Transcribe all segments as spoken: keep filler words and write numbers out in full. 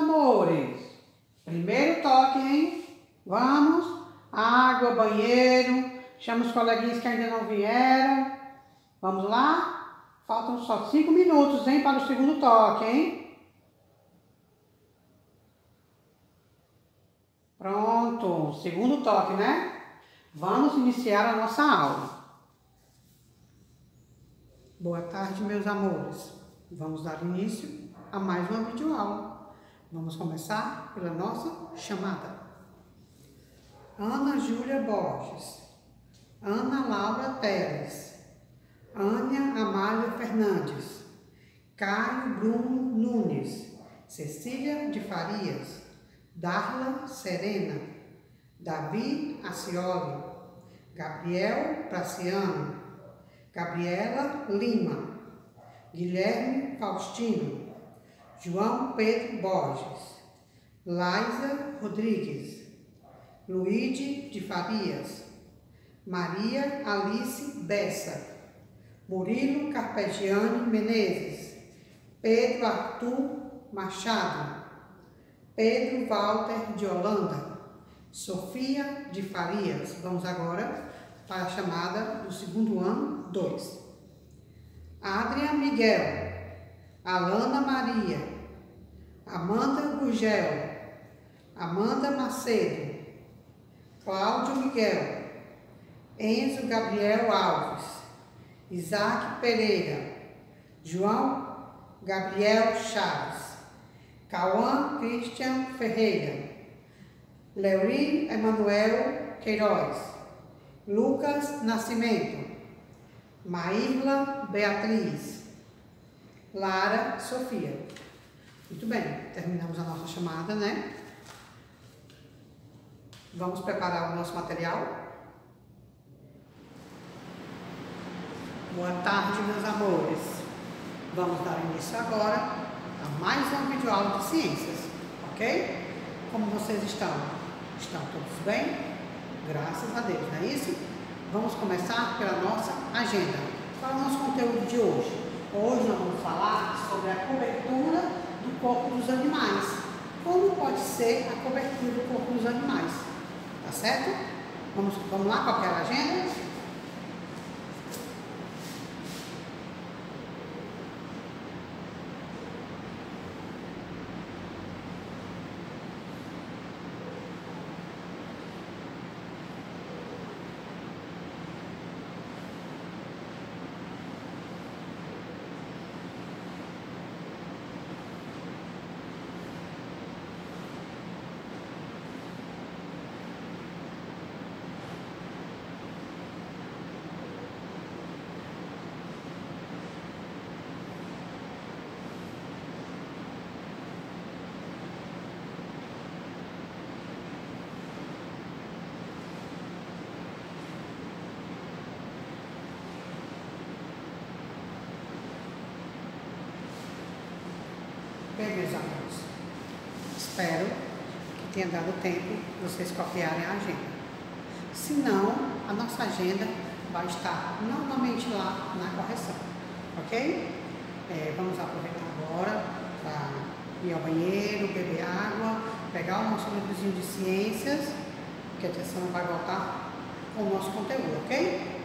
amores. Primeiro toque, hein? Vamos. Água, banheiro. Chama os coleguinhas que ainda não vieram. Vamos lá? Faltam só cinco minutos, hein? Para o segundo toque, hein? Pronto. Segundo toque, né? Vamos iniciar a nossa aula. Boa tarde, meus amores. Vamos dar início a mais uma videoaula. Vamos começar pela nossa chamada. Ana Júlia Borges, Ana Laura Teles, Ânia Amália Fernandes, Caio Bruno Nunes, Cecília de Farias, Darla Serena, Davi Acioli, Gabriel Praciano, Gabriela Lima, Guilherme Faustino, João Pedro Borges, Laisa Rodrigues, Luíde de Farias, Maria Alice Bessa, Murilo Carpegiani Menezes, Pedro Arthur Machado, Pedro Walter de Holanda, Sofia de Farias. Vamos agora para a chamada do segundo ano dois. Adria Miguel, Alana Maria, Amanda Gurgel, Amanda Macedo, Cláudio Miguel, Enzo Gabriel Alves, Isaac Pereira, João Gabriel Chaves, Cauã Cristian Ferreira, Leuri Emanuel Queiroz, Lucas Nascimento, Maírla Beatriz, Lara Sofia. Muito bem, terminamos a nossa chamada, né? Vamos preparar o nosso material. Boa tarde, meus amores. Vamos dar início agora a mais uma videoaula de ciências, ok? Como vocês estão? Estão todos bem? Graças a Deus, não é isso? Vamos começar pela nossa agenda. Qual é o nosso conteúdo de hoje? Hoje nós vamos falar sobre a cobertura do corpo dos animais. Como pode ser a cobertura do corpo dos animais? Tá certo? Vamos, vamos lá, qual que é a agenda? Bem, meus amigos, espero que tenha dado tempo de vocês copiarem a agenda. Se não, a nossa agenda vai estar novamente lá na correção, ok? É, vamos aproveitar agora para ir ao banheiro, beber água, pegar o nosso livrozinho de ciências, que a atenção vai voltar com o nosso conteúdo, ok?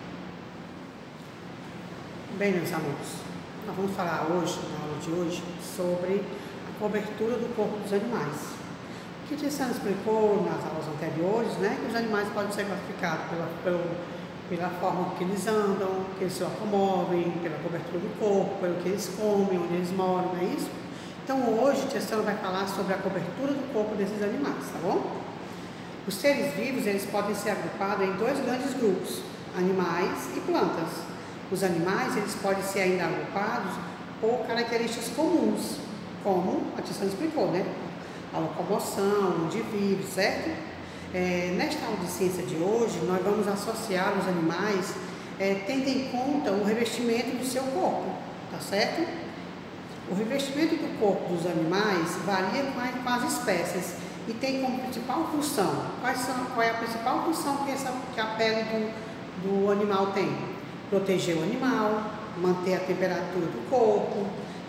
Bem, meus amigos, nós vamos falar hoje, na aula de hoje, sobre a cobertura do corpo dos animais. O que a Tessana explicou nas aulas anteriores, né, que os animais podem ser classificados pela, pela, pela forma que eles andam, que eles se locomovem, pela cobertura do corpo, pelo que eles comem, onde eles moram, não é isso? Então hoje a Tessana vai falar sobre a cobertura do corpo desses animais, tá bom? Os seres vivos, eles podem ser agrupados em dois grandes grupos, animais e plantas. Os animais, eles podem ser ainda agrupados por características comuns, como a Tessana explicou, né? A locomoção, onde vive, certo? É, nesta aula de ciência de hoje, nós vamos associar os animais, é, tendo em conta o revestimento do seu corpo, tá certo? O revestimento do corpo dos animais varia com, a, com as espécies e tem como principal função, quais são, qual é a principal função que, essa, que a pele do, do animal tem? Proteger o animal, manter a temperatura do corpo,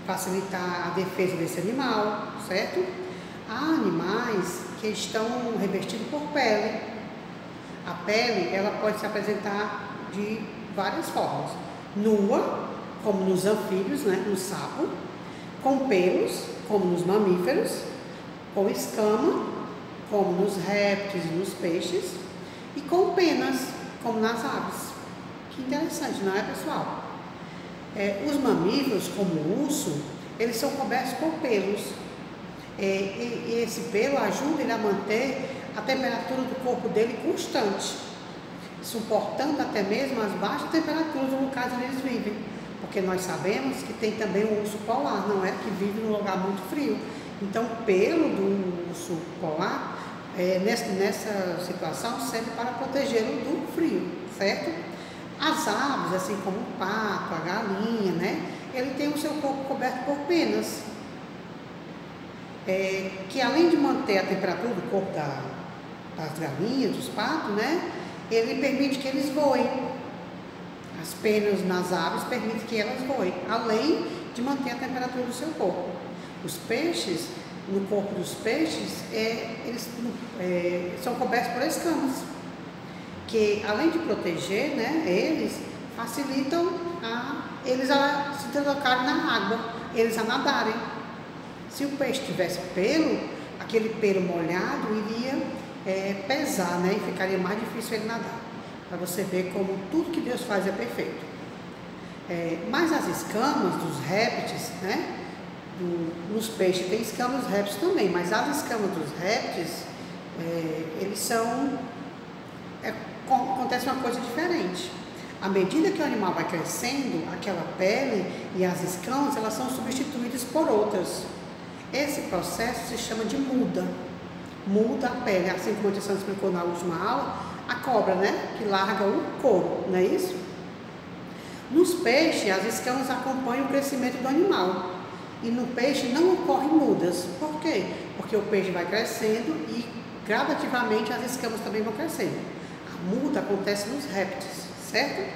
facilitar a defesa desse animal, certo? Há animais que estão revestidos por pele. A pele, ela pode se apresentar de várias formas. Nua, como nos anfíbios, né, no sapo, com pelos, como nos mamíferos, com escama, como nos répteis e nos peixes, e com penas, como nas aves. Que interessante, não é, pessoal? É, os mamíferos, como o urso, eles são cobertos por pelos. É, e, e esse pelo ajuda ele a manter a temperatura do corpo dele constante, suportando até mesmo as baixas temperaturas do lugar onde eles vivem. Porque nós sabemos que tem também o urso polar, não é? Que vive num lugar muito frio. Então, o pelo do urso polar, é, nessa, nessa situação, serve para protegê-lo do frio, certo? As aves, assim como o pato, a galinha, né? Ele tem o seu corpo coberto por penas, é, que além de manter a temperatura do corpo da, das galinhas, dos patos, né? Ele permite que eles voem. As penas nas aves permitem que elas voem, além de manter a temperatura do seu corpo. Os peixes, no corpo dos peixes, é, eles é, são cobertos por escamas, que além de proteger, né, eles facilitam a, eles a se deslocarem na água, eles a nadarem. Se o peixe tivesse pelo, aquele pelo molhado iria é, pesar, né, e ficaria mais difícil ele nadar. Para você ver como tudo que Deus faz é perfeito. É, mas as escamas dos répteis, né? Do, nos peixes tem escamas dos répteis também, mas as escamas dos répteis, é, eles são... É, acontece uma coisa diferente. À medida que o animal vai crescendo, aquela pele e as escamas, elas são substituídas por outras. Esse processo se chama de muda. Muda a pele, assim como a Tia Sandra explicou na última aula, a cobra, né, que larga o couro, não é isso? Nos peixes, as escamas acompanham o crescimento do animal. E no peixe não ocorrem mudas. Por quê? Porque o peixe vai crescendo e gradativamente as escamas também vão crescendo. A muda acontece nos répteis, certo?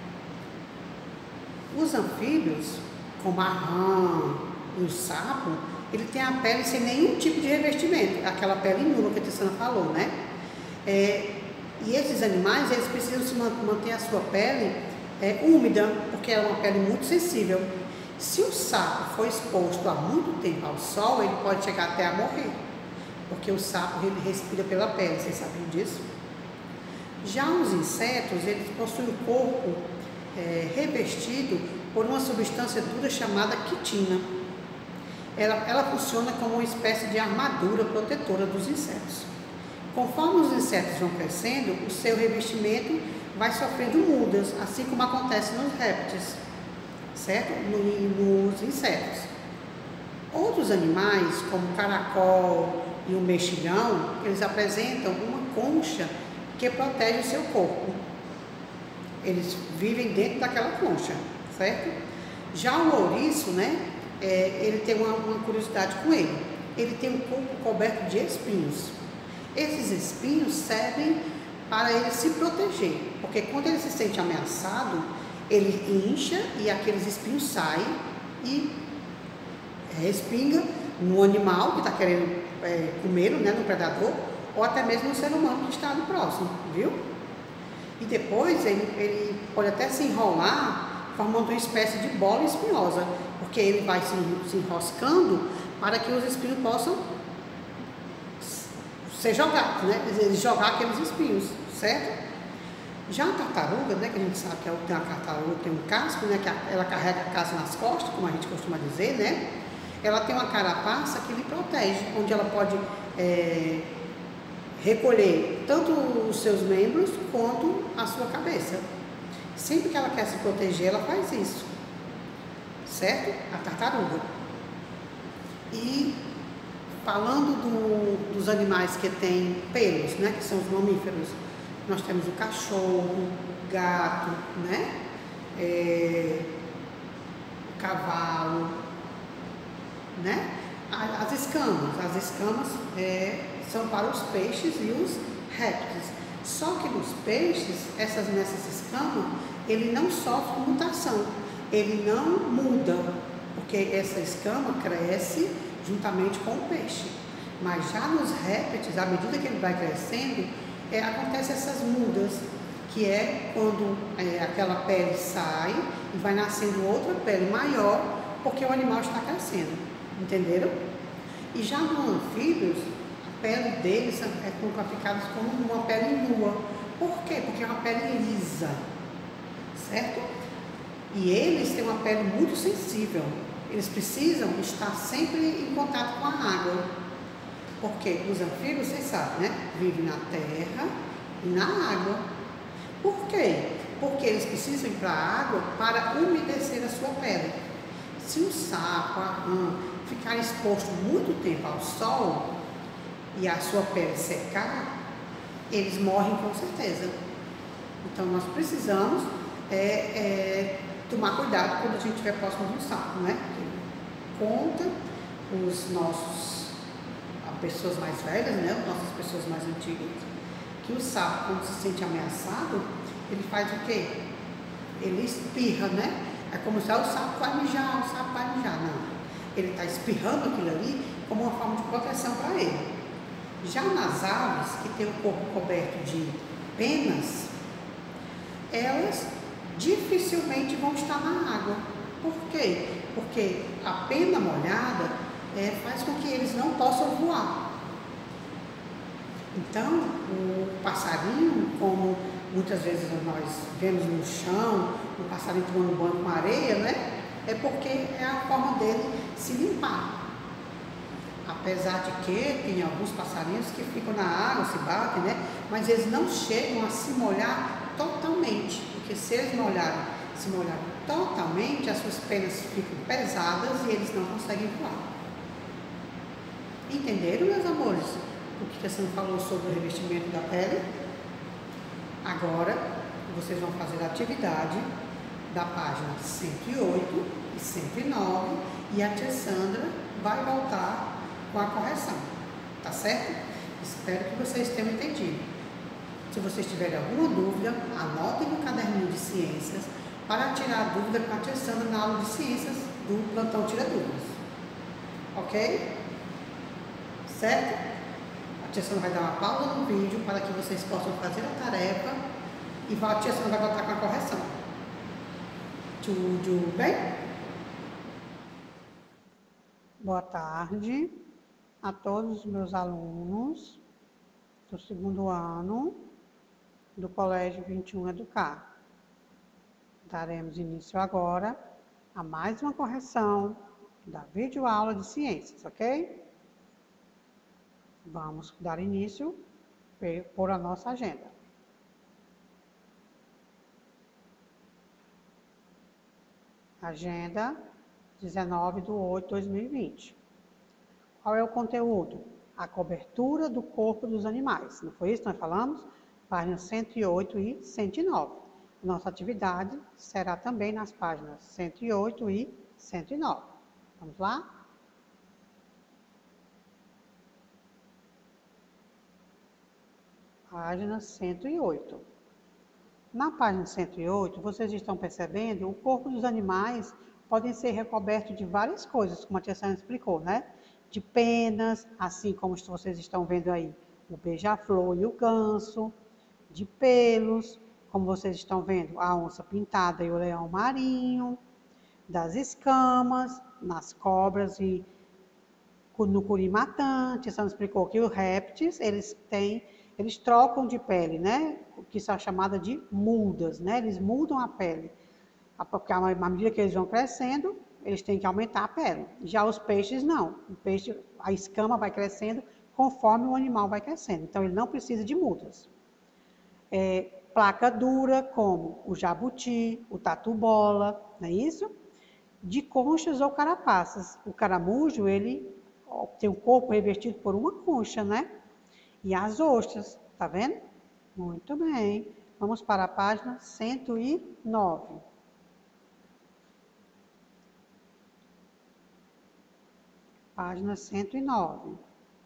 Os anfíbios, como a rã e o sapo, ele tem a pele sem nenhum tipo de revestimento, aquela pele nua que a Tissana falou, né? É, e esses animais, eles precisam se manter a sua pele é, úmida, porque é uma pele muito sensível. Se o sapo for exposto há muito tempo ao sol, ele pode chegar até a morrer, porque o sapo ele respira pela pele, vocês sabiam disso? Já os insetos, eles possuem o corpo é, revestido por uma substância dura chamada quitina. Ela, ela funciona como uma espécie de armadura protetora dos insetos. Conforme os insetos vão crescendo, o seu revestimento vai sofrendo mudas, assim como acontece nos répteis, certo? No, nos insetos. Outros animais, como o caracol e o mexilhão, eles apresentam uma concha que protege o seu corpo. Eles vivem dentro daquela concha, certo? Já o ouriço, né? É, ele tem uma, uma curiosidade com ele. Ele tem um corpo coberto de espinhos. Esses espinhos servem para ele se proteger, porque quando ele se sente ameaçado, ele incha e aqueles espinhos saem e respinga no animal que está querendo é, comê-lo, né, no predador, ou até mesmo no ser humano que está ali próximo, viu? E depois ele, ele pode até se enrolar, formando uma espécie de bola espinhosa, porque ele vai se, se enroscando para que os espinhos possam ser jogados, né? Ele jogar aqueles espinhos, certo? Já a tartaruga, né, que a gente sabe que tem uma tartaruga, tem um casco, né, que ela carrega a casa nas costas, como a gente costuma dizer, né? Ela tem uma carapaça que lhe protege, onde ela pode é, recolher tanto os seus membros quanto a sua cabeça. Sempre que ela quer se proteger, ela faz isso, certo? A tartaruga. E falando do, dos animais que têm pelos, né, que são os mamíferos, nós temos o cachorro, o gato, né, é, o cavalo, né, as escamas. As escamas é, são para os peixes e os répteis. Só que nos peixes, essas, nessas escamas, ele não sofre mutação, ele não muda, porque essa escama cresce juntamente com o peixe. Mas já nos répteis, à medida que ele vai crescendo, é, acontecem essas mudas, que é quando é, aquela pele sai e vai nascendo outra pele maior, porque o animal está crescendo, entenderam? E já nos anfíbios, a pele deles é classificada como uma pele nua. Por quê? Porque é uma pele lisa, certo? E eles têm uma pele muito sensível, eles precisam estar sempre em contato com a água. Porque os anfíbios, vocês sabem, né? Vivem na terra e na água. Por quê? Porque eles precisam ir para a água para umedecer a sua pele. Se o sapo, a rã, ficar exposto muito tempo ao sol e a sua pele secar, eles morrem com certeza. Então nós precisamos é, é, tomar cuidado quando a gente estiver próximo de um sapo, né? Conta os nossos pessoas mais velhas, né, nossas pessoas mais antigas, que o sapo, quando se sente ameaçado, ele faz o quê? Ele espirra, né? É como se ah, o sapo vai mijar, o sapo vai mijar. Não, ele está espirrando aquilo ali como uma forma de proteção para ele. Já nas aves, que tem o corpo coberto de penas, elas dificilmente vão estar na água. Por quê? Porque a pena molhada É, faz com que eles não possam voar. Então, o passarinho, como muitas vezes nós vemos no chão, o passarinho tomando banho com areia, né? É porque é a forma dele se limpar. Apesar de que tem alguns passarinhos que ficam na água, se batem, né? Mas eles não chegam a se molhar totalmente, porque se eles molharem, se molharem totalmente, as suas penas ficam pesadas e eles não conseguem voar. Entenderam, meus amores, o que a Sandra falou sobre o revestimento da pele? Agora, vocês vão fazer a atividade da página cento e oito e cento e nove e a tia Sandra vai voltar com a correção, tá certo? Espero que vocês tenham entendido. Se vocês tiverem alguma dúvida, anotem no caderninho de ciências para tirar a dúvida com a tia Sandra na aula de ciências do Plantão Tira Dúvidas. Ok? Certo? A tia Sandra vai dar uma pausa no vídeo para que vocês possam fazer a tarefa e a tia Sandra vai voltar com a correção. Tudo bem? Boa tarde a todos os meus alunos do segundo ano do Colégio vinte e um Educar. Daremos início agora a mais uma correção da videoaula de ciências, ok? Vamos dar início por a nossa agenda. Agenda dezenove de oito de dois mil e vinte. Qual é o conteúdo? A cobertura do corpo dos animais. Não foi isso que nós falamos? Páginas cento e oito e cento e nove. Nossa atividade será também nas páginas cento e oito e cento e nove. Vamos lá? Página cento e oito. Na página cento e oito, vocês estão percebendo, o corpo dos animais podem ser recoberto de várias coisas, como a tia Sandra explicou, né? De penas, assim como vocês estão vendo aí, o beija-flor e o ganso, de pelos, como vocês estão vendo, a onça pintada e o leão marinho, das escamas, nas cobras e no curimatã. A tia Sandra explicou que os répteis, eles têm Eles trocam de pele, né? O que são chamadas de mudas, né? Eles mudam a pele. Porque à medida que eles vão crescendo, eles têm que aumentar a pele. Já os peixes, não. O peixe, a escama vai crescendo conforme o animal vai crescendo. Então, ele não precisa de mudas. É, placa dura, como o jabuti, o tatu-bola, não é isso? De conchas ou carapaças. O caramujo, ele tem o corpo revestido por uma concha, né? E as ostras, tá vendo? Muito bem. Vamos para a página cento e nove. Página cento e nove.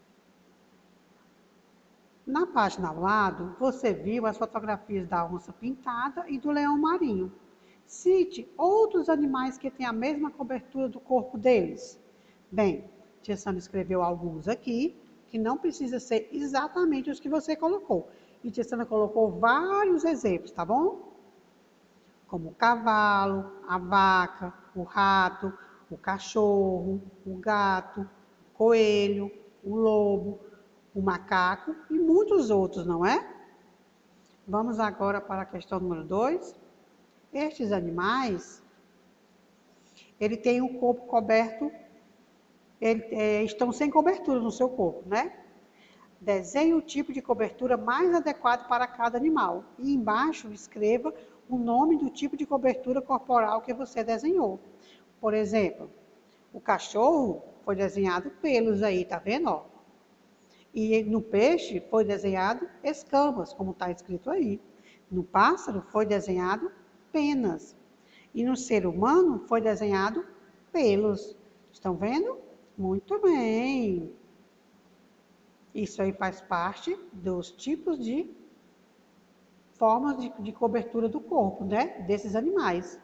Na página ao lado, você viu as fotografias da onça pintada e do leão marinho. Cite outros animais que têm a mesma cobertura do corpo deles. Bem, tia Sandra escreveu alguns aqui, que não precisa ser exatamente os que você colocou. E tia Sandra colocou vários exemplos, tá bom? Como o cavalo, a vaca, o rato, o cachorro, o gato, o coelho, o lobo, o macaco e muitos outros, não é? Vamos agora para a questão número dois. Estes animais, ele tem o corpo coberto, ele, é, estão sem cobertura no seu corpo, né? Desenhe o tipo de cobertura mais adequado para cada animal. E embaixo escreva o nome do tipo de cobertura corporal que você desenhou. Por exemplo, o cachorro foi desenhado pelos aí, tá vendo? Ó? E no peixe foi desenhado escamas, como está escrito aí. No pássaro foi desenhado penas. E no ser humano foi desenhado pelos. Estão vendo? Muito bem. Isso aí faz parte dos tipos de formas de, de cobertura do corpo, né? Desses animais.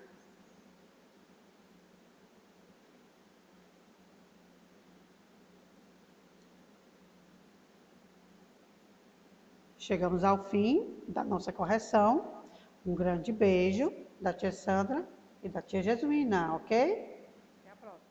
Chegamos ao fim da nossa correção. Um grande beijo da tia Sandra e da tia Jesuína, ok? Até a próxima.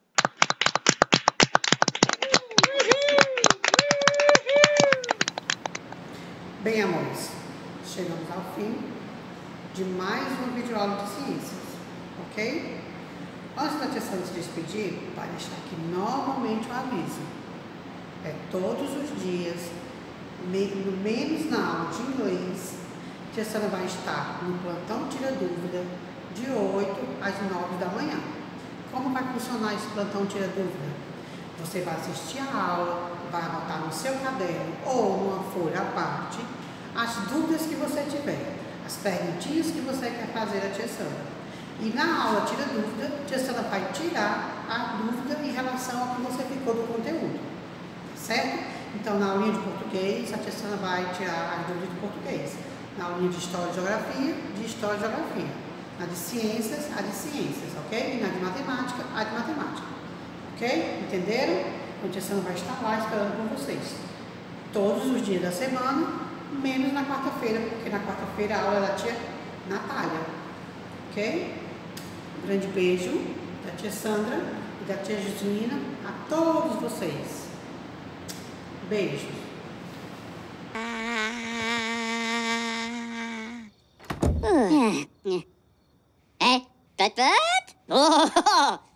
Bem, amores, chegamos ao fim de mais uma videoaula de ciências, ok? Antes da tia Sandra se despedir, vai deixar aqui novamente o aviso. É todos os dias, menos na aula de inglês, a tia Sandra vai estar no plantão Tira Dúvida de oito às nove da manhã. Como vai funcionar esse plantão Tira Dúvida? Você vai assistir a aula, vai anotar no seu caderno ou numa folha à parte as dúvidas que você tiver, as perguntinhas que você quer fazer à tia Sandra. E na aula Tira Dúvida, a tia Sandra vai tirar a dúvida em relação ao que você ficou do conteúdo, certo? Então, na aulinha de português, a tia Sandra vai tirar as dúvidas de português. Na aulinha de História e Geografia, de História e Geografia. Na de Ciências, a de Ciências, ok? E na de Matemática, a de Matemática. Ok? Entenderam? Então, a tia Sandra vai estar lá esperando por vocês. Todos os dias da semana, menos na quarta-feira, porque na quarta-feira a aula é da tia Natália. Ok? Um grande beijo da tia Sandra e da tia Jesuína a todos vocês. Beijo. É? Pet, pet? Oh,